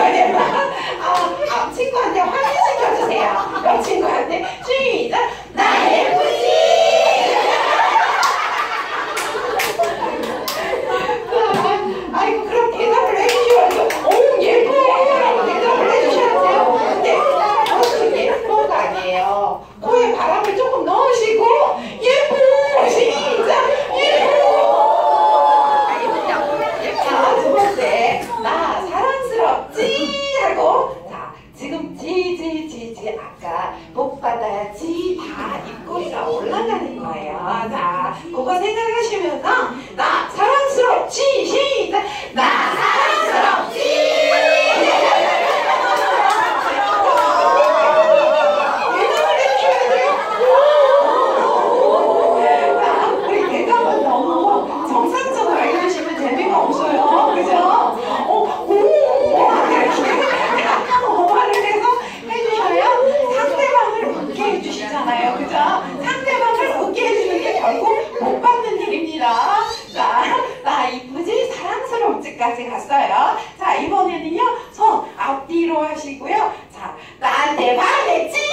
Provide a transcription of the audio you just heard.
친구한테 확인시켜주세요. 친구한테 시작. 나 예쁘지? 아이고 그럼 대답을 해주셔야죠. 오 예뻐 라고 대답을 해주셔야 돼요. 근데 너무 예뻐가 아니에요. 코에 바람을 조금 넣으시고 예뻐 시작. 자, 두 번째 나 사랑스럽지? 하고 자 지금 지 아까 복 받아야지 다 입꼬리가 올라가는 거예요. 자 그거 생각하시면서 나 사랑스럽지? 시작. 나 사랑스럽지? 대답을 해주셔야 돼요. 우리 대답은 너무 정상적으로 알려주시면 재미가 없어요. 그죠? 말을 해서 해주셔야 상대방을 웃게 해주시잖아요. 그죠? 상대방을 웃게 해주는 게 결국 복 받는 일입니다. 자, 나 이쁘지? 사랑스럽지까지 갔어요. 자, 이번에는요, 손 앞뒤로 하시고요. 자, 나한테 반했지?